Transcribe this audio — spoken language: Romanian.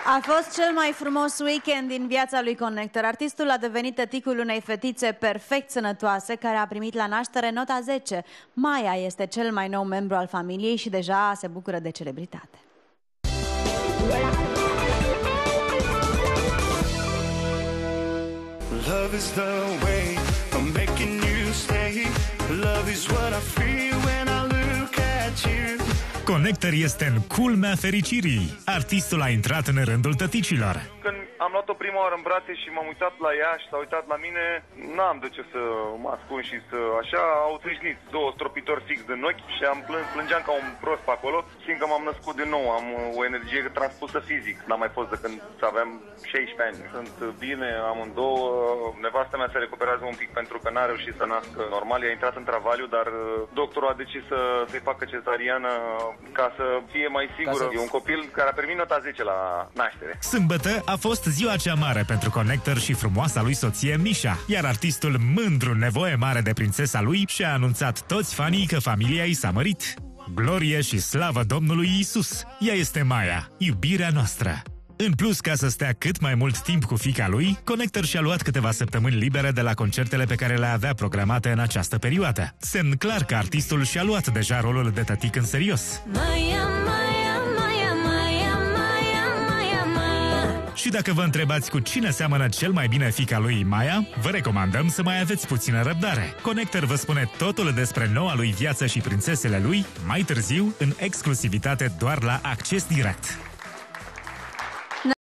A fost cel mai frumos weekend din viața lui Connector. Artistul a devenit tăticul unei fetițe perfect sănătoase care a primit la naștere nota 10. Maia este cel mai nou membru al familiei și deja se bucură de celebritate. Love is the way of making you stay. Love is what I feel when I look at you. Connector este în culmea fericirii. Artistul a intrat în rândul tăticilor. Când am luat-o prima oară în brațe și m-am uitat la ea și s-a uitat la mine, n-am de ce să mă ascund și să... Așa, au trâșnit două stropitori fix din ochi și am plângeam ca un prost pe acolo, fiindcă m-am născut din nou, am o energie transpusă fizic. N-am mai fost de când aveam 16 ani. Sunt bine, amândouă. Nevastă mea se recuperează un pic pentru că n-a reușit să nască normal, i-a intrat în travaliu, dar doctorul a decis să-i facă cezariană ca să fie mai sigură. E un copil care a primit nota 10 la naștere. Sâmbătă a fost ziua cea mare pentru Connector și frumoasa lui soție Misha, iar artistul, mândru, nevoie mare de prințesa lui, și-a anunțat toți fanii că familia i s-a mărit. Glorie și slavă Domnului Iisus! Ea este Maia, iubirea noastră. În plus, ca să stea cât mai mult timp cu fiica lui, Connector și-a luat câteva săptămâni libere de la concertele pe care le avea programate în această perioadă. Semn clar că artistul și-a luat deja rolul de tătic în serios. Și dacă vă întrebați cu cine seamănă cel mai bine fiica lui Maia, vă recomandăm să mai aveți puțină răbdare. Connector vă spune totul despre noua lui viață și prințesele lui mai târziu, în exclusivitate doar la Acces Direct.